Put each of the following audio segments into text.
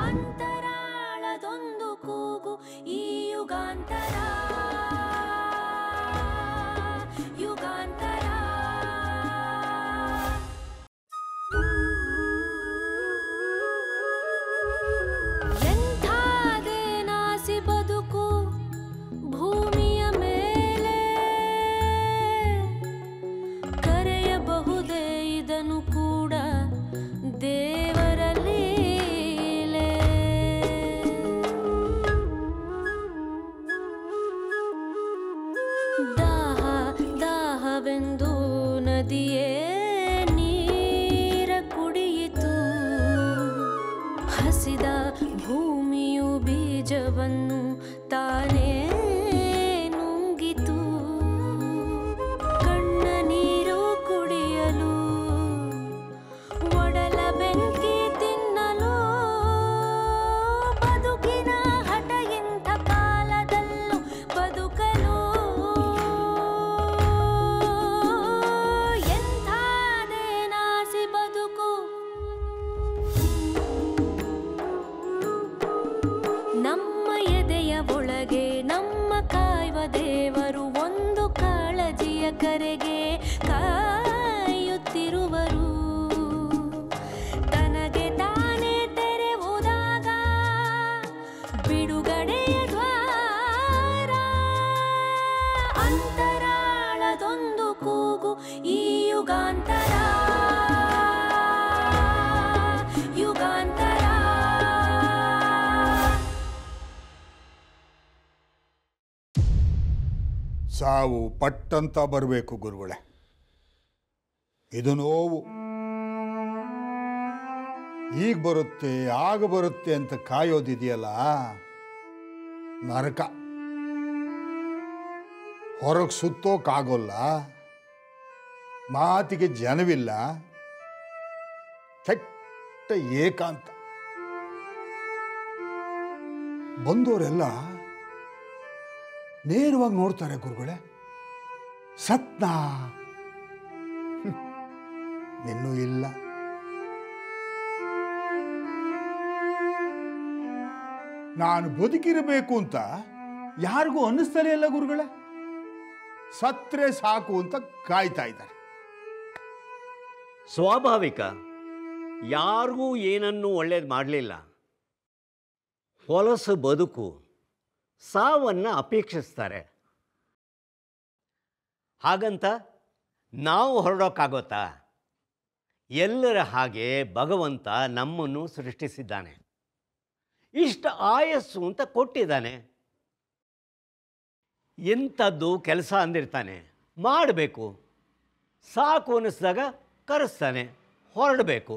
ಅಂತರಾಳದೊಂದು ಕೂಗು ಈ ಯುಗಾಂತರ ಯುಗಾಂತರ. ಎಂಥಾದೇನಾಸಿ ಬದುಕು ಭೂಮಿಯ ಮೇಲೆ, ಕರೆಯಬಹುದೇ ಇದನ್ನು ಕೂಡ ದೇವರ ಲೀಲೆ. ದಾಹ ದಾಹವೆಂದು ನದಿಯೇ ನೀರ ಕುಡಿಯಿತು, ಹಸಿದ ಭೂಮಿಯು ಬೀಜವನ್ನು ತಾನೇ ನುಂಗಿತು. ಕಣ್ಣ ನೀರು ಕುಡಿಯಲು, ಒಡಲ ಬೆಂಕಿ ತಿನ್ನಲು, ಬದುಕಿನ ಹಠ ಇಂಥ ಕಾಲದಲ್ಲೂ ಬದುಕಲು. ಎಂಥಾದೇನಾಸಿ ಬದುಕು. ನಮ್ಮ ಎದೆಯ ಒಳಗೆ ನಮ್ಮ ಕಾಯುವ ದೇವರು ಒಂದು ಕಾಳಜಿಯ ಕರೆಗೆ ಕಾಯುತ್ತಿರುವರು. ತನಗೆ ತಾನೇ ತೆರೆವುದಾಗ ಬಿಡುಗಡೆಯ ದ್ವಾರ. ಅಂತರಾಳದೊಂದು ಕೂಗು ಈ ಯುಗಾಂತರ ಯುಗಾಂತರ. ಸಾವು ಪಟ್ಟಂತ ಬರಬೇಕು ಗುರುಗಳೇ. ಇದು ನೋವು. ಈಗ ಬರುತ್ತೆ ಆಗ ಬರುತ್ತೆ ಅಂತ ಕಾಯೋದಿದೆಯಲ್ಲ, ನರಕ. ಹೊರಗೆ ಸುತ್ತೋಕ್ಕಾಗೋಲ್ಲ, ಮಾತಿಗೆ ಜನವಿಲ್ಲ, ಕೆಟ್ಟ ಏಕಾಂತ. ಬಂದವರೆಲ್ಲ ನೇರವಾಗಿ ನೋಡ್ತಾರೆ ಗುರುಗಳೇ. ಸತ್ನಾ? ಇನ್ನೂ ಇಲ್ಲ. ನಾನು ಬದುಕಿರಬೇಕು ಅಂತ ಯಾರಿಗೂ ಅನ್ನಿಸ್ತಲೇ ಇಲ್ಲ ಗುರುಗಳೇ. ಸತ್ರೆ ಸಾಕು ಅಂತ ಕಾಯ್ತಾ ಇದ್ದಾರೆ. ಸ್ವಾಭಾವಿಕ. ಯಾರಿಗೂ ಏನನ್ನೂ ಒಳ್ಳೇದು ಮಾಡಲಿಲ್ಲ. ಹೊಲಸು ಬದುಕು ಸಾವನ್ನು ಅಪೇಕ್ಷಿಸ್ತಾರೆ. ಹಾಗಂತ ನಾವು ಹೊರಡೋಕ್ಕಾಗೋತ್ತಾ? ಎಲ್ಲರ ಹಾಗೆ ಭಗವಂತ ನಮ್ಮನ್ನು ಸೃಷ್ಟಿಸಿದ್ದಾನೆ. ಇಷ್ಟ ಆಯಸ್ಸು ಅಂತ ಕೊಟ್ಟಿದ್ದಾನೆ. ಎಂಥದ್ದು ಕೆಲಸ ಅಂದಿರ್ತಾನೆ, ಮಾಡಬೇಕು. ಸಾಕು ಅನ್ನಿಸಿದಾಗ ಕರೆಸ್ತಾನೆ, ಹೊರಡಬೇಕು.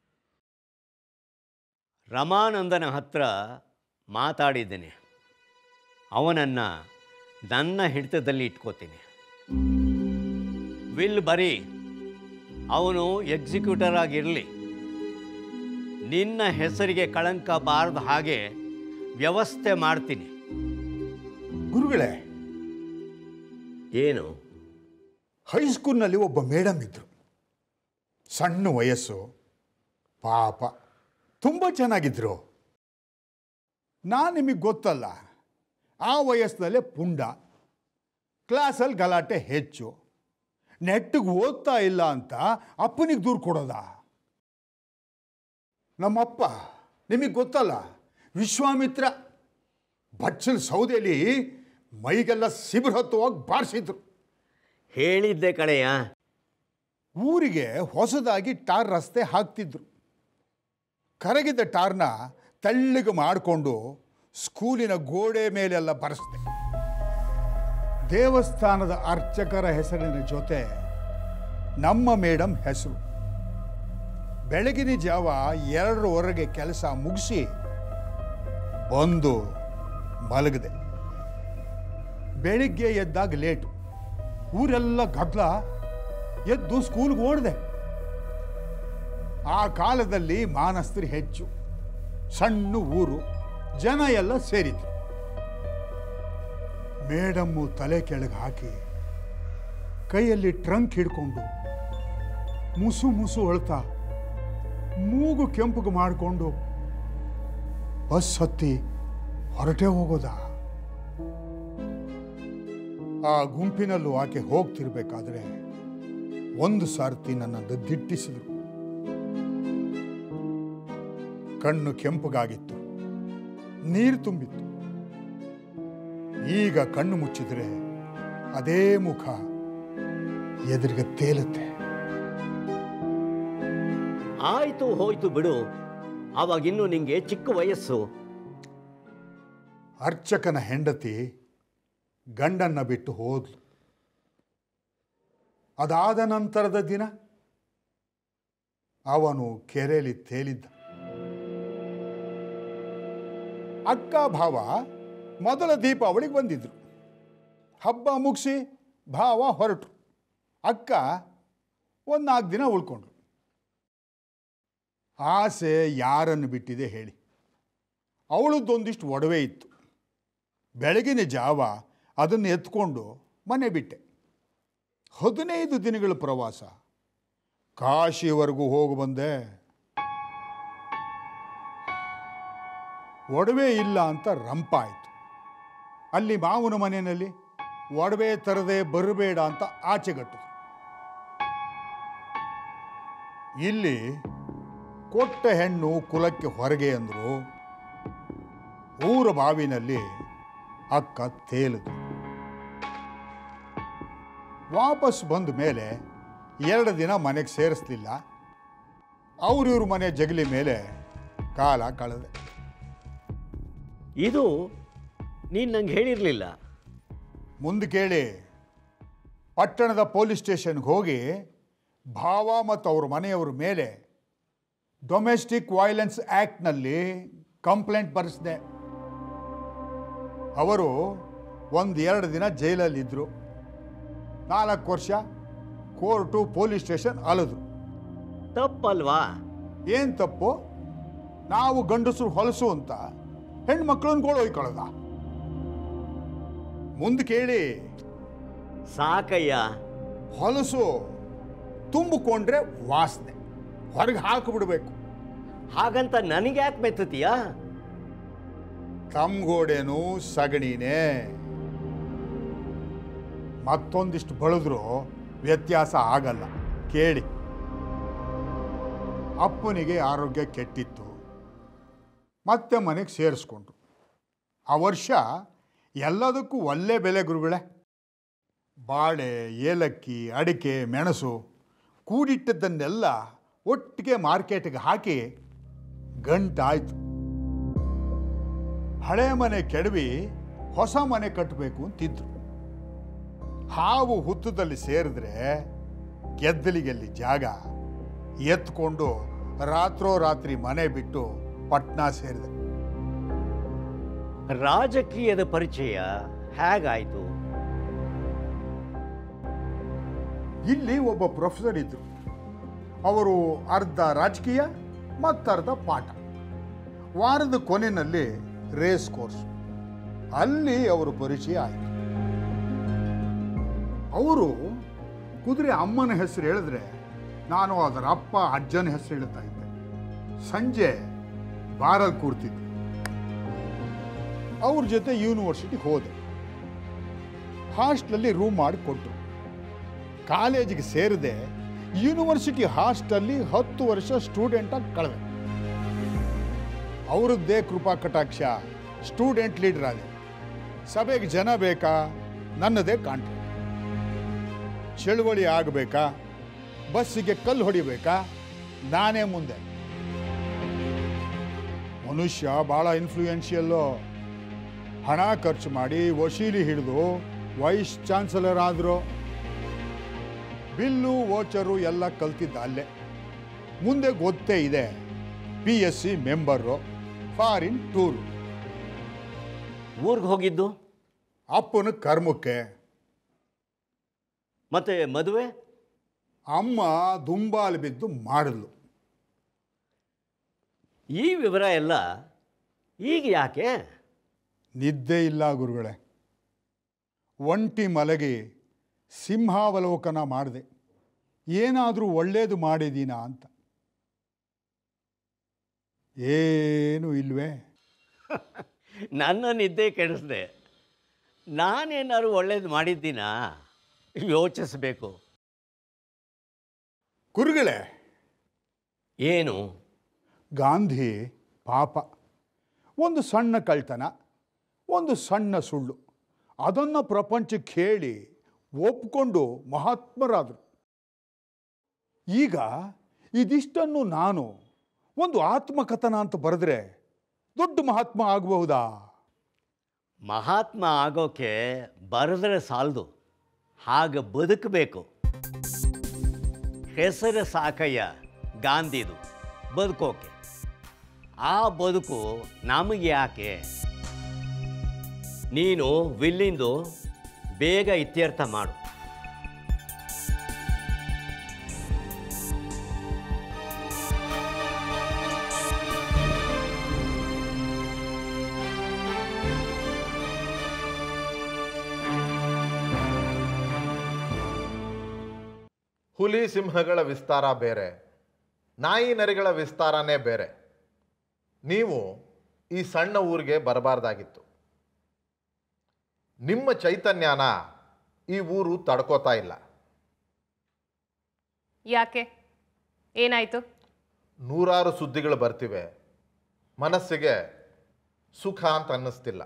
ರಮಾನಂದನ ಹತ್ರ ಮಾತಾಡಿದ್ದೇನೆ. ಅವನನ್ನು ನನ್ನ ಹಿಡಿತದಲ್ಲಿ ಇಟ್ಕೋತೀನಿ. ವಿಲ್ ಬರೀ ಅವನು ಎಕ್ಸಿಕ್ಯೂಟರ್ ಆಗಿರಲಿ. ನಿನ್ನ ಹೆಸರಿಗೆ ಕಳಂಕ ಬಾರದ ಹಾಗೆ ವ್ಯವಸ್ಥೆ ಮಾಡ್ತೀನಿ. ಗುರುಗಳೇ, ಏನು? ಹೈಸ್ಕೂಲ್ನಲ್ಲಿ ಒಬ್ಬ ಮೇಡಮ್ ಇದ್ರು. ಸಣ್ಣ ವಯಸ್ಸು, ಪಾಪ ತುಂಬ ಚೆನ್ನಾಗಿದ್ರು. ನಾನು ನಿಮಗೆ ಗೊತ್ತಲ್ಲ, ಆ ವಯಸ್ಸಿನಲ್ಲೇ ಪುಂಡ, ಕ್ಲಾಸಲ್ಲಿ ಗಲಾಟೆ ಹೆಚ್ಚು. ನೆಟ್ಟಿಗೆ ಓದ್ತಾ ಇಲ್ಲ ಅಂತ ಅಪ್ಪನಿಗೆ ದೂರು ಕೊಡೋದ. ನಮ್ಮಪ್ಪ ನಿಮಗೆ ಗೊತ್ತಲ್ಲ, ವಿಶ್ವಾಮಿತ್ರ. ಬಚ್ಚಲ್ ಸೌದೆಯಲ್ಲಿ ಮೈಗೆಲ್ಲ ಸಿಬಿರು ಹತ್ತುವಾಗಿ ಬಾರಿಸಿದ್ರು. ಹೇಳಿದ್ದೆ ಕಣೆಯ. ಊರಿಗೆ ಹೊಸದಾಗಿ ಟಾರ್ ರಸ್ತೆ ಹಾಕ್ತಿದ್ರು. ಕರಗಿದ ಟಾರ್ನ ತೆಳ್ಳಗೆ ಮಾಡಿಕೊಂಡು ಸ್ಕೂಲಿನ ಗೋಡೆ ಮೇಲೆಲ್ಲ ಬರೆಸ್ದೆ. ದೇವಸ್ಥಾನದ ಅರ್ಚಕರ ಹೆಸರಿನ ಜೊತೆ ನಮ್ಮ ಮೇಡಮ್ ಹೆಸರು. ಬೆಳಗಿನ ಜಾವ 2:15 ಕೆಲಸ ಮುಗಿಸಿ ಬಂದು ಮಲಗಿದೆ. ಬೆಳಿಗ್ಗೆ ಎದ್ದಾಗ ಲೇಟು. ಊರೆಲ್ಲ ಗದ್ದಲ. ಎದ್ದು ಸ್ಕೂಲ್ಗೆ ಓಡಿದೆ. ಆ ಕಾಲದಲ್ಲಿ ಮಾನಸ್ತರು ಹೆಚ್ಚು. ಸಣ್ಣ ಊರು, ಜನ ಎಲ್ಲ ಸೇರಿದ್ರು. ಮೇಡಮ್ಮು ತಲೆ ಕೆಳಗೆ ಹಾಕಿ ಕೈಯಲ್ಲಿ ಟ್ರಂಕ್ ಹಿಡ್ಕೊಂಡು ಮುಸು ಮುಸು ಅಳ್ತಾ ಮೂಗು ಕೆಂಪಗೆ ಮಾಡಿಕೊಂಡು ಬಸ್ ಹತ್ತಿ ಹೊರಟೇ ಹೋಗೋದಾ? ಆ ಗುಂಪಿನಲ್ಲೂ ಆಕೆ ಹೋಗ್ತಿರ್ಬೇಕಾದ್ರೆ ಒಂದು ಸಾರ್ತಿ ನನ್ನನ್ನು ದಿಟ್ಟಿಸಿದ್ರು. ಕಣ್ಣು ಕೆಂಪಗಾಗಿತ್ತು, ನೀರು ತುಂಬಿತ್ತು. ಈಗ ಕಣ್ಣು ಮುಚ್ಚಿದ್ರೆ ಅದೇ ಮುಖ ಎದುರಿಗೆ ತೇಲುತ್ತೆ. ಆಯ್ತು ಹೋಯ್ತು ಬಿಡು, ಆವಾಗಿನ್ನೂ ನಿಂಗೆ ಚಿಕ್ಕ ವಯಸ್ಸು. ಅರ್ಚಕನ ಹೆಂಡತಿ ಗಂಡನ್ನ ಬಿಟ್ಟು ಹೋದ್ಲು. ಅದಾದ ನಂತರದ ದಿನ ಅವನು ಕೆರೆಯಲ್ಲಿ ತೇಲಿದ್ದ. ಅಕ್ಕ ಭಾವ ಮೊದಲ ದೀಪಾವಳಿಗೆ ಬಂದಿದ್ರು. ಹಬ್ಬ ಮುಗಿಸಿ ಭಾವ ಹೊರಟು. ಅಕ್ಕ ಒಂದು 4 ದಿನ ಉಳ್ಕೊಂಡ್ರು. ಆಸೆ ಯಾರನ್ನು ಬಿಟ್ಟಿದೆ ಹೇಳಿ? ಅವಳದ್ದೊಂದಿಷ್ಟು ಒಡವೆ ಇತ್ತು. ಬೆಳಗಿನ ಜಾವ ಅದನ್ನು ಎತ್ಕೊಂಡು ಮನೆ ಬಿಟ್ಟೆ. 15 ದಿನಗಳ ಪ್ರವಾಸ, ಕಾಶಿವರೆಗೂ ಹೋಗಿ ಬಂದೆ. ಒಡವೆ ಇಲ್ಲ ಅಂತ ರಂಪ ಆಯಿತು. ಅಲ್ಲಿ ಮಾವನ ಮನೆಯಲ್ಲಿ ಒಡವೆ ತರದೆ ಬರಬೇಡ ಅಂತ ಆಚೆಗಟ್ಟಿದ್ರು. ಇಲ್ಲಿ ಕೊಟ್ಟ ಹೆಣ್ಣು ಕುಲಕ್ಕೆ ಹೊರಗೆ ಅಂದರು. ಊರ ಬಾವಿನಲ್ಲಿ ಅಕ್ಕ ತೇಲಿದ್ರು. ವಾಪಸ್ ಬಂದ ಮೇಲೆ 2 ದಿನ ಮನೆಗೆ ಸೇರಿಸ್ಲಿಲ್ಲ. ಅವ್ರಿವ್ರ ಮನೆ ಜಗಲಿ ಮೇಲೆ ಕಾಲ ಕಳೆದೆ. ಇದು ನೀನು ನಂಗೆ ಹೇಳಿರಲಿಲ್ಲ. ಮುಂದೆ ಕೇಳಿ. ಪಟ್ಟಣದ ಪೊಲೀಸ್ ಸ್ಟೇಷನ್ಗೆ ಹೋಗಿ ಭಾವ ಮತ್ತು ಅವ್ರ ಮನೆಯವ್ರ ಮೇಲೆ ಡೊಮೆಸ್ಟಿಕ್ ವೈಲೆನ್ಸ್ ಆ್ಯಕ್ಟ್ನಲ್ಲಿ ಕಂಪ್ಲೇಂಟ್ ಬರೆಸಿದೆ. ಅವರು 1-2 ದಿನ ಜೈಲಲ್ಲಿದ್ದರು. 4 ವರ್ಷ ಕೋರ್ಟು ಪೊಲೀಸ್ ಸ್ಟೇಷನ್ ಅಲೆದ್ರು. ತಪ್ಪಲ್ವಾ? ಏನು ತಪ್ಪು? ನಾವು ಗಂಡಸರು ಹೊಲಸು ಅಂತ ಹೆಣ್ಮಕ್ಳನ್ನ ಗೋಳು ಒಯ್ಕೊಳ್ಳೋದ? ಮುಂದೆ ಕೇಳಿ. ಸಾಕಯ್ಯ. ಹೊಲಸು ತುಂಬಿಕೊಂಡ್ರೆ ವಾಸನೆ, ಹೊರಗೆ ಹಾಕಿಬಿಡ್ಬೇಕು. ಹಾಗಂತ ನನಗೆ ಯಾಕೆ ಮೆತ್ತತೀಯಾ? ತಮ್ಗೋಡೇನು ಸಗಣಿನೇ. ಮತ್ತೊಂದಿಷ್ಟು ಬಳದ್ರು ವ್ಯತ್ಯಾಸ ಆಗಲ್ಲ. ಕೇಳಿ. ಅಪ್ಪನಿಗೆ ಆರೋಗ್ಯ ಕೆಟ್ಟಿತ್ತು. ಮತ್ತೆ ಮನೆಗೆ ಸೇರಿಸ್ಕೊಂಡ್ರು. ಆ ವರ್ಷ ಎಲ್ಲದಕ್ಕೂ ಒಳ್ಳೆ ಬೆಲೆ ಗುರುಗಳೇ. ಬಾಳೆ, ಏಲಕ್ಕಿ, ಅಡಿಕೆ, ಮೆಣಸು ಕೂಡಿಟ್ಟದ್ದನ್ನೆಲ್ಲ ಒಟ್ಟಿಗೆ ಮಾರ್ಕೆಟ್ಗೆ ಹಾಕಿ ಗಂಟಾಯ್ತು. ಹಳೆ ಮನೆ ಕೆಡವಿ ಹೊಸ ಮನೆ ಕಟ್ಟಬೇಕು ಅಂತಿದ್ರು. ಹಾವು ಹುತ್ತದಲ್ಲಿ ಸೇರಿದ್ರೆ ಗೆದ್ದಲಿಗೆಲ್ಲಿ ಜಾಗ. ಎತ್ಕೊಂಡು ರಾತ್ರೋರಾತ್ರಿ ಮನೆ ಬಿಟ್ಟು ಪಟ್ನಾ ಸೇರಿದೆ. ರಾಜಕೀಯದ ಪರಿಚಯ ಹೇಗಾಯಿತು? ಇಲ್ಲಿ ಒಬ್ಬ ಪ್ರೊಫೆಸರ್ ಇದ್ರು. ಅವರು ಅರ್ಧ ರಾಜಕೀಯ ಮತ್ತರ್ಧ ಪಾಠ. ವಾರದ ಕೊನೆಯಲ್ಲಿ ರೇಸ್ ಕೋರ್ಸ್. ಅಲ್ಲಿ ಅವರು ಪರಿಚಯ ಆಯಿತು. ಅವರು ಕುದುರೆ ಅಮ್ಮನ ಹೆಸರು ಹೇಳಿದ್ರೆ ನಾನು ಅದರ ಅಪ್ಪ ಅಜ್ಜನ ಹೆಸರು ಹೇಳ್ತಾ ಇದ್ದೆ. ಸಂಜೆ ಬಾರಲ್ಲಿ ಕೂರ್ತಿದ್ದೆ. ಅವ್ರ ಜೊತೆ ಯೂನಿವರ್ಸಿಟಿಗೆ ಹೋದೆ. ಹಾಸ್ಟೆಲಲ್ಲಿ ರೂಮ್ ಮಾಡಿ ಕೊಟ್ಟರು. ಕಾಲೇಜಿಗೆ ಸೇರಿದೆ. ಯೂನಿವರ್ಸಿಟಿ ಹಾಸ್ಟೆಲ್ಲಿ 10 ವರ್ಷ ಸ್ಟೂಡೆಂಟಾಗಿ ಕಳೆದೆ. ಅವರದ್ದೇ ಕೃಪಾ ಕಟಾಕ್ಷ. ಸ್ಟೂಡೆಂಟ್ ಲೀಡರ್ ಆದೆ. ಸಭೆಗೆ ಜನ ಬೇಕಾ? ನನ್ನದೇ ಕಾಂಟ್ರಾಕ್ಟ್. ಚಳುವಳಿ ಆಗಬೇಕಾ? ಬಸ್ಸಿಗೆ ಕಲ್ಲು ಹೊಡಿಬೇಕಾ? ನಾನೇ ಮುಂದೆ. ಮನುಷ್ಯ ಭಾಳ ಇನ್ಫ್ಲೂಯೆನ್ಷಿಯಲ್ಲು. ಹಣ ಖರ್ಚು ಮಾಡಿ ವಶೀಲಿ ಹಿಡಿದು ವೈಸ್ ಚಾನ್ಸಲರ್ ಆದರು. ಬಿಲ್ಲು ವೋಚರು ಎಲ್ಲ ಕಲ್ತಿದ್ದ ಅಲ್ಲೇ. ಮುಂದೆ ಗೊತ್ತೇ ಇದೆ. PSC member, foreign tour. ಊರಿಗೆ ಹೋಗಿದ್ದು? ಅಪ್ಪನ ಕರ್ಮಕ್ಕೆ. ಮತ್ತೆ ಮದುವೆ? ಅಮ್ಮ ದುಂಬಾಲು ಬಿದ್ದು ಮಾಡಿದ್ಲು. ಈ ವಿವರ ಎಲ್ಲ ಈಗ ಯಾಕೆ? ನಿದ್ದೆ ಇಲ್ಲ ಗುರುಗಳೇ. ಒಂಟಿ ಮಲಗಿ ಸಿಂಹಾವಲೋಕನ ಮಾಡಿದೆ. ಏನಾದರೂ ಒಳ್ಳೇದು ಮಾಡಿದೀನಾ ಅಂತ. ಏನೂ ಇಲ್ವೇ. ನನ್ನ ನಿದ್ದೆ ಕೆಡಿಸ್ದೆ. ನಾನೇನಾದ್ರು ಒಳ್ಳೇದು ಮಾಡಿದ್ದೀನ ಯೋಚಿಸಬೇಕು. ಗುರುಗಳೇ, ಏನು? ಗಾಂಧಿ ಪಾಪ ಒಂದು ಸಣ್ಣ ಕಳ್ತನ, ಒಂದು ಸಣ್ಣ ಸುಳ್ಳು, ಅದನ್ನು ಪ್ರಪಂಚಕ್ಕೆ ಹೇಳಿ ಒಪ್ಕೊಂಡು ಮಹಾತ್ಮರಾದರು. ಈಗ ಇದಿಷ್ಟನ್ನು ನಾನು ಒಂದು ಆತ್ಮಕಥನ ಅಂತ ಬರೆದ್ರೆ ದೊಡ್ಡ ಮಹಾತ್ಮ ಆಗಬಹುದಾ? ಮಹಾತ್ಮ ಆಗೋಕ್ಕೆ ಬರೆದ್ರೆ ಸಾಲದು, ಹಾಗೆ ಬದುಕಬೇಕು. ಹೆಸರು ಸಾಕಯ್ಯ ಗಾಂಧಿದು ಬದುಕೋಕೆ. ಆ ಬದುಕು ನಮಗೆ ಯಾಕೆ? ನೀನು ವಿಲ್ಲಿಂದು ಬೇಗ ಇತ್ಯರ್ಥ ಮಾಡು. ಹುಲಿ ಸಿಂಹಗಳ ವಿಸ್ತಾರ ಬೇರೆ, ನಾಯಿ ನರಿಗಳ ವಿಸ್ತಾರನೇ ಬೇರೆ. ನೀವು ಈ ಸಣ್ಣ ಊರಿಗೆ ಬರಬಾರ್ದಾಗಿತ್ತು. ನಿಮ್ಮ ಚೈತನ್ಯನ ಈ ಊರು ತಡ್ಕೋತಾ ಇಲ್ಲ. ಯಾಕೆ? ಏನಾಯ್ತು? ನೂರಾರು ಸುದ್ದಿಗಳು ಬರ್ತಿವೆ, ಮನಸ್ಸಿಗೆ ಸುಖ ಅಂತ ಅನ್ನಿಸ್ತಿಲ್ಲ.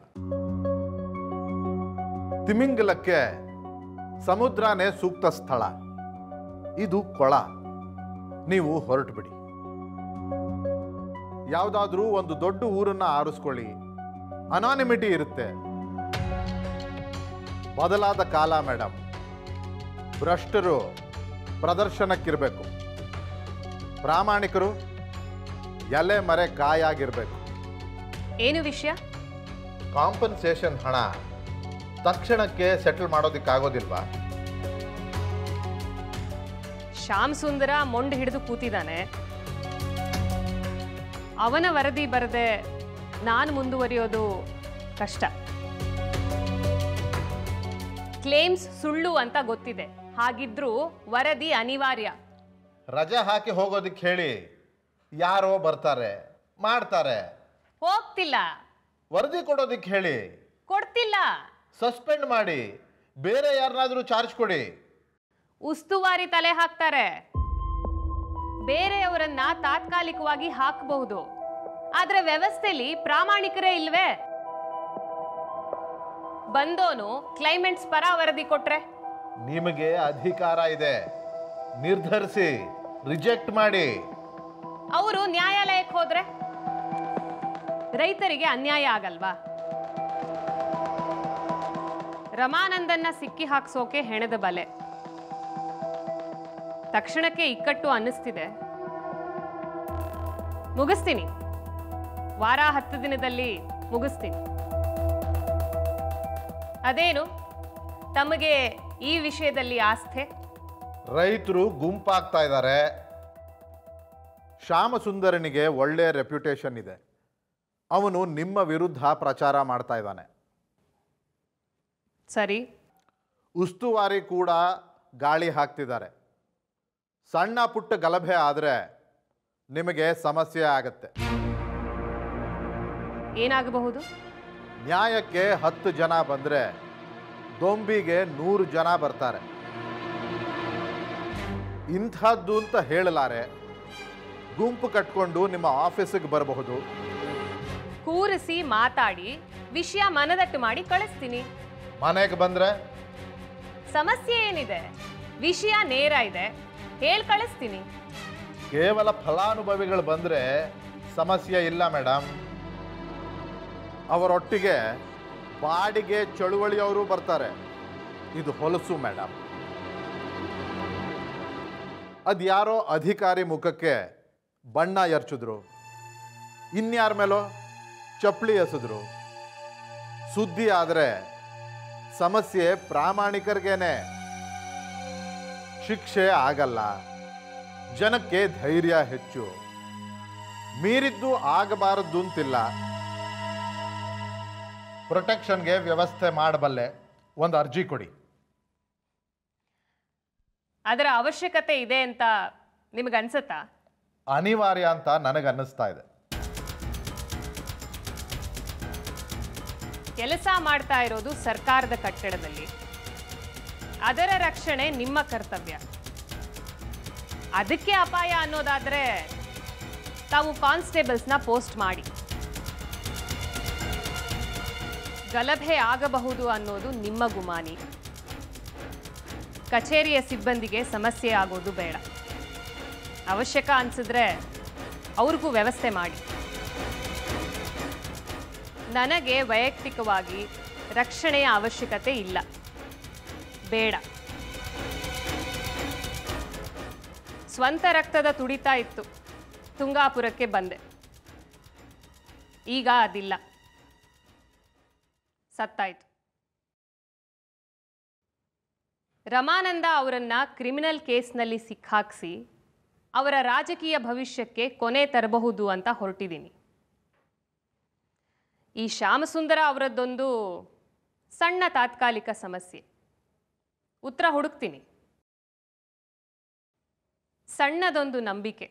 ತಿಮಿಂಗಲಕ್ಕೆ ಸಮುದ್ರನೇ ಸೂಕ್ತ ಸ್ಥಳ, ಇದು ಕೊಳ. ನೀವು ಹೊರಟು ಬಿಡಿ. ಯಾವುದಾದ್ರೂ ಒಂದು ದೊಡ್ಡ ಊರನ್ನ ಆರಿಸ್ಕೊಳ್ಳಿ, ಅನಾನಿಮಿಟಿ ಇರುತ್ತೆ. ಬದಲಾದ ಕಾಲ ಮೇಡಮ್. ಭ್ರಷ್ಟರು ಪ್ರದರ್ಶನಕ್ಕಿರಬೇಕು, ಪ್ರಾಮಾಣಿಕರು ಎಲೆ ಮರೆ ಕಾಯಾಗಿರ್ಬೇಕು. ಏನು ವಿಷಯ? ಕಾಂಪನ್ಸೇಷನ್ ಹಣ ತಕ್ಷಣಕ್ಕೆ ಸೆಟಲ್ ಮಾಡೋದಕ್ಕಾಗೋದಿಲ್ವಾ? ಶ್ಯಾಮ್ ಸುಂದರ ಮೊಂಡು ಹಿಡಿದು ಕೂತಿದ್ದಾನೆ. ಅವನ ವರದಿ ಬರದೆ ನಾನು ಮುಂದುವರಿಯೋದು ಕಷ್ಟ. ಕ್ಲೇಮ್ಸ್ ಸುಳ್ಳು ಅಂತ ಗೊತ್ತಿದೆ, ಹಾಗಿದ್ರೂ ವರದಿ ಅನಿವಾರ್ಯ. ರಜೆ ಹಾಕಿ ಹೋಗೋದಕ್ಕೆ ಹೇಳಿ, ಯಾರೋ ಬರ್ತಾರೆ ಮಾಡ್ತಾರೆ. ಹೋಗ್ತಿಲ್ಲ. ವರದಿ ಕೊಡೋದಕ್ಕೆ ಹೇಳಿ, ಕೊಡ್ತಿಲ್ಲ. ಸಸ್ಪೆಂಡ್ ಮಾಡಿ ಬೇರೆ ಯಾರನ್ನಾದ್ರೂ ಚಾರ್ಜ್ ಕೊಡಿ. ಉಸ್ತುವಾರಿ ತಲೆ ಹಾಕ್ತಾರೆ. ಬೇರೆಯವರನ್ನ ತಾತ್ಕಾಲಿಕವಾಗಿ ಹಾಕಬಹುದು, ಆದ್ರೆ ವ್ಯವಸ್ಥೆಯಲ್ಲಿ ಪ್ರಾಮಾಣಿಕರೇ ಇಲ್ವೇ? ಬಂದೋನು ಕ್ಲೈಮೆಂಟ್ಸ್ ಪರ ವರದಿ ಕೊಟ್ರೆ ನಿಮಗೆ ಅಧಿಕಾರ ಇದೆ, ನಿರ್ಧರಿಸಿ ರಿಜೆಕ್ಟ್ ಮಾಡಿ. ಅವರು ನ್ಯಾಯಾಲಯಕ್ಕೆ ಹೋದ್ರೆ ರೈತರಿಗೆ ಅನ್ಯಾಯ ಆಗಲ್ವಾ? ರಮಾನಂದನ್ನ ಸಿಕ್ಕಿ ಹಾಕ್ಸೋಕೆ ಹೆಣದ ಬಲೆ. ತಕ್ಷಣಕ್ಕೆ ಇಕ್ಕಟ್ಟು ಅನ್ನಿಸ್ತಿದೆ. ಮುಗಿಸ್ತೀನಿ, ವಾರ 10 ದಿನದಲ್ಲಿ ಮುಗಿಸ್ತೀನಿ. ಅದೇನು ತಮಗೆ ಈ ವಿಷಯದಲ್ಲಿ ಆಸ್ಥೆ? ರೈತರು ಗುಂಪಾಗ್ತಾ ಇದ್ದಾರೆ. ಶ್ಯಾಮಸುಂದರನಿಗೆ ಒಳ್ಳೆಯ ರೆಪ್ಯುಟೇಷನ್ ಇದೆ. ಅವನು ನಿಮ್ಮ ವಿರುದ್ಧ ಪ್ರಚಾರ ಮಾಡ್ತಾ ಇದ್ದಾನೆ. ಸರಿ. ಉಸ್ತುವಾರಿ ಕೂಡ ಗಾಳಿ ಹಾಕ್ತಿದ್ದಾರೆ. ಸಣ್ಣ ಪುಟ್ಟ ಗಲಭೆ ಆದರೆ ನಿಮಗೆ ಸಮಸ್ಯೆ ಆಗತ್ತೆ. ಏನಾಗಬಹುದು? ನ್ಯಾಯಕ್ಕೆ 10 ಜನ ಬಂದರೆ ದೊಂಬಿಗೆ 100 ಜನ ಬರ್ತಾರೆ. ಇಂಥದ್ದು ಅಂತ ಹೇಳಲಾರೆ. ಗುಂಪು ಕಟ್ಕೊಂಡು ನಿಮ್ಮ ಆಫೀಸಿಗೆ ಬರಬಹುದು. ಕೂರಿಸಿ ಮಾತಾಡಿ ವಿಷಯ ಮನದಟ್ಟು ಮಾಡಿ ಕಳಿಸ್ತೀನಿ. ಮನೆಗೆ ಬಂದರೆ ಸಮಸ್ಯೆ ಏನಿದೆ? ವಿಷಯ ನೇರ ಇದೆ, ಹೇಳಿ ಕಳಿಸ್ತೀನಿ. ಕೇವಲ ಫಲಾನುಭವಿಗಳು ಬಂದರೆ ಸಮಸ್ಯೆ ಇಲ್ಲ ಮೇಡಮ್. ಅವರೊಟ್ಟಿಗೆ ಬಾಡಿಗೆ ಚಳುವಳಿಯವರು ಬರ್ತಾರೆ. ಇದು ಹೊಲಸು ಮೇಡಮ್. ಅದ್ಯಾರೋ ಅಧಿಕಾರಿ ಮುಖಕ್ಕೆ ಬಣ್ಣ ಎರಚಿದ್ರು, ಇನ್ಯಾರ ಮೇಲೋ ಚಪ್ಪಲಿ ಎಸೆದ್ರು. ಸುದ್ದಿ ಆದರೆ ಸಮಸ್ಯೆ ಪ್ರಾಮಾಣಿಕರಿಗೇನೆ. ಶಿಕ್ಷೆ ಆಗಲ್ಲ, ಜನಕ್ಕೆ ಧೈರ್ಯ ಹೆಚ್ಚು. ಮೀರಿದ್ದು ಆಗಬಾರದು ಅಂತಿಲ್ಲ. ಪ್ರೊಟೆಕ್ಷನ್ಗೆ ವ್ಯವಸ್ಥೆ ಮಾಡಬಲ್ಲೆ. ಒಂದು ಅರ್ಜಿ ಕೊಡಿ. ಅದರ ಅವಶ್ಯಕತೆ ಇದೆ ಅಂತ ನಿಮಗನ್ಸುತ್ತಾ? ಅನಿವಾರ್ಯ ಅಂತ ನನಗನ್ನಿಸ್ತಾ ಇದೆ. ಕೆಲಸ ಮಾಡ್ತಾ ಇರೋದು ಸರ್ಕಾರದ ಕಟ್ಟಡದಲ್ಲಿ. ಅದರ ರಕ್ಷಣೆ ನಿಮ್ಮ ಕರ್ತವ್ಯ. ಅದಕ್ಕೆ ಅಪಾಯ ಅನ್ನೋದಾದ್ರೆ ತಾವು ಕಾನ್ಸ್ಟೇಬಲ್ಸ್ನ ಪೋಸ್ಟ್ ಮಾಡಿ. ಗಲಭೆ ಆಗಬಹುದು ಅನ್ನೋದು ನಿಮ್ಮ ಗುಮಾನಿ. ಕಚೇರಿಯ ಸಿಬ್ಬಂದಿಗೆ ಸಮಸ್ಯೆ ಆಗೋದು ಬೇಡ. ಅವಶ್ಯಕ ಅನ್ಸಿದ್ರೆ ಅವ್ರಿಗೂ ವ್ಯವಸ್ಥೆ ಮಾಡಿ. ನನಗೆ ವೈಯಕ್ತಿಕವಾಗಿ ರಕ್ಷಣೆಯ ಅವಶ್ಯಕತೆ ಇಲ್ಲ, ಬೇಡ. ಸ್ವಂತ ರಕ್ತದ ತುಡಿತ ಇತ್ತು, ತುಂಗಾಪುರಕ್ಕೆ ಬಂದೆ. ಈಗ ಅದಿಲ್ಲ, ಸತ್ತಾಯ್ತು. ರಮಾನಂದ ಅವರನ್ನ ಕ್ರಿಮಿನಲ್ ಕೇಸ್ನಲ್ಲಿ ಸಿಕ್ಕಾಕ್ಸಿ ಅವರ ರಾಜಕೀಯ ಭವಿಷ್ಯಕ್ಕೆ ಕೊನೆ ತರಬಹುದು ಅಂತ ಹೊರಟಿದ್ದೀನಿ. ಈ ಶ್ಯಾಮಸುಂದರ ಅವರದ್ದೊಂದು ಸಣ್ಣ ತಾತ್ಕಾಲಿಕ ಸಮಸ್ಯೆ, ಉತ್ತರ ಹುಡುಕ್ತೀನಿ. ಸಣ್ಣದೊಂದು ನಂಬಿಕೆ.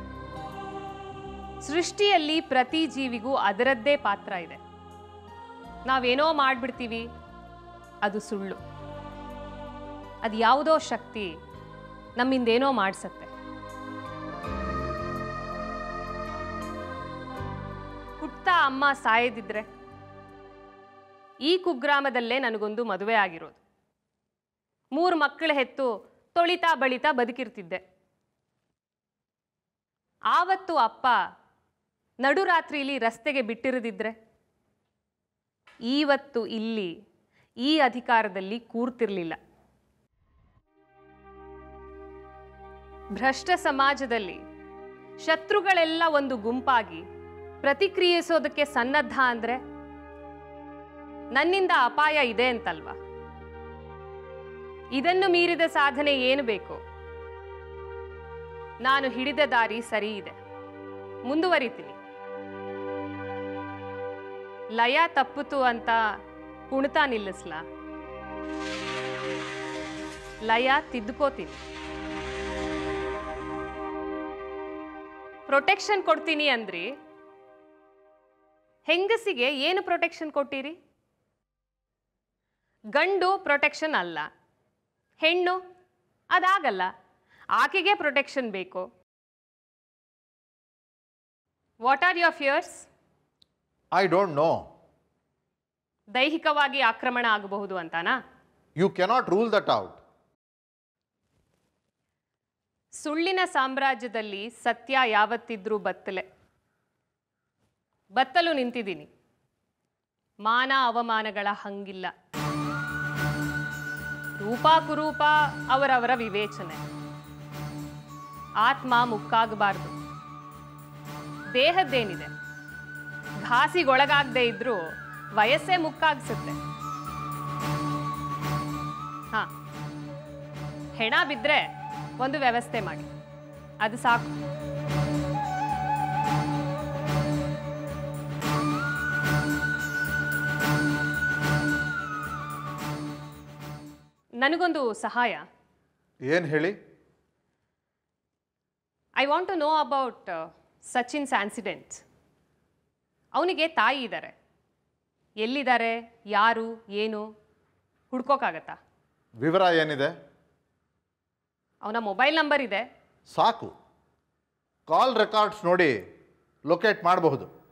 ಸೃಷ್ಟಿಯಲ್ಲಿ ಪ್ರತಿ ಜೀವಿಗೂ ಅದರದ್ದೇ ಪಾತ್ರ ಇದೆ. ನಾವೇನೋ ಮಾಡ್ಬಿಡ್ತೀವಿ, ಅದು ಸುಳ್ಳು. ಅದು ಯಾವುದೋ ಶಕ್ತಿ ನಮ್ಮಿಂದೇನೋ ಮಾಡಿಸತ್ತೆ. ಹುಟ್ಟ ಅಮ್ಮ ಸಾಯದಿದ್ರೆ ಈ ಕುಗ್ರಾಮದಲ್ಲೇ ನನಗೊಂದು ಮದುವೆ ಆಗಿರೋದು. 3 ಮಕ್ಕಳು ಹೆತ್ತು ತೊಳಿತಾ ಬಳಿತಾ ಬದುಕಿರ್ತಿದ್ದೆ. ಆವತ್ತು ಅಪ್ಪ ನಡುರಾತ್ರಿಲಿ ರಸ್ತೆಗೆ ಬಿಟ್ಟಿರದಿದ್ರೆ ಇವತ್ತು ಇಲ್ಲಿ ಈ ಅಧಿಕಾರದಲ್ಲಿ ಕೂರ್ತಿರ್ಲಿಲ್ಲ. ಭ್ರಷ್ಟ ಸಮಾಜದಲ್ಲಿ ಶತ್ರುಗಳೆಲ್ಲ ಒಂದು ಗುಂಪಾಗಿ ಪ್ರತಿಕ್ರಿಯಿಸೋದಕ್ಕೆ ಸನ್ನದ್ಧ ಅಂದ್ರೆ ನನ್ನಿಂದ ಅಪಾಯ ಇದೆ ಅಂತಲ್ವಾ? ಇದನ್ನು ಮೀರಿದ ಸಾಧನೆ ಏನು ಬೇಕು? ನಾನು ಹಿಡಿದ ದಾರಿ ಸರಿ ಇದೆ, ಮುಂದುವರಿತೀನಿ. ಲಯ ತಪ್ಪಿತು ಅಂತ ಕುಣಿತ ನಿಲ್ಲಿಸ್ಲಾ? ಲಯ ತಿದ್ದುಕೋತೀನಿ. ಪ್ರೊಟೆಕ್ಷನ್ ಕೊಡ್ತೀನಿ ಅಂದ್ರಿ, ಹೆಂಗಸಿಗೆ ಏನು ಪ್ರೊಟೆಕ್ಷನ್ ಕೊಟ್ಟಿರಿ? ಗಂಡು ಪ್ರೊಟೆಕ್ಷನ್ ಅಲ್ಲ, ಹೆಣ್ಣು ಅದಾಗಲ್ಲ. ಆಕೆಗೆ ಪ್ರೊಟೆಕ್ಷನ್ ಬೇಕು. What are your fears? I don't know. ದೈಹಿಕವಾಗಿ ಆಕ್ರಮಣ ಆಗಬಹುದು ಅಂತಾನಾ? You cannot rule that out. ಸುಳ್ಳಿನ ಸಾಮ್ರಾಜ್ಯದಲ್ಲಿ ಸತ್ಯ ಯಾವತ್ತಿದ್ರೂ ಬತ್ತಲು ನಿಂತಿದ್ದೀನಿ. ಮಾನ ಅವಮಾನಗಳ ಹಂಗಿಲ್ಲ. ರೂಪ ಕುರೂಪ ಅವರವರ ವಿವೇಚನೆ. ಆತ್ಮ ಮುಕ್ಕಾಗಬಾರ್ದು. ದೇಹದ್ದೇನಿದೆ, ಘಾಸಿಗೊಳಗಾಗದೇ ಇದ್ರೂ ವಯಸ್ಸೇ ಮುಕ್ಕಾಗ್ಸುತ್ತೆ. ಹೆಣ ಬಿದ್ದರೆ ಒಂದು ವ್ಯವಸ್ಥೆ ಮಾಡಿ, ಅದು ಸಾಕು. ನನಗೊಂದು ಸಹಾಯ. ಏನು ಹೇಳಿ? I want to know about Sachin's accident. ಅವನಿಗೆ ತಾಯಿ ಇದ್ದಾರೆ. ಎಲ್ಲಿದ್ದಾರೆ, ಯಾರು, ಏನು ಹುಡ್ಕೋಕ್ಕಾಗತ್ತಾ? ವಿವರ ಏನಿದೆ? ಅವನ ಮೊಬೈಲ್ ನಂಬರ್ ಇದೆ. ಸಾಕು. ಕಾಲ್ ರೆಕಾರ್ಡ್ಸ್ ನೋಡಿ ಲೊಕೇಟ್ ಮಾಡಬಹುದು.